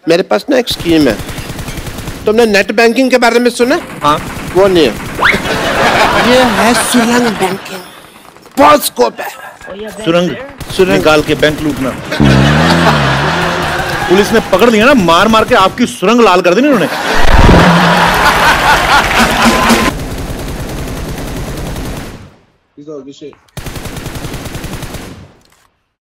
मेरे पास ना एक स्कीम है। तुमने नेट बैंकिंग के बारे में सुना? हाँ। वो नहीं है, ये है सुरंग बैंकिंग। बहुत स्कोप है। सुरंग निकाल के बैंक लूटना। पुलिस ने पकड़ लिया ना, मार मार के आपकी सुरंग लाल कर दी उन्होंने। This is all good shit.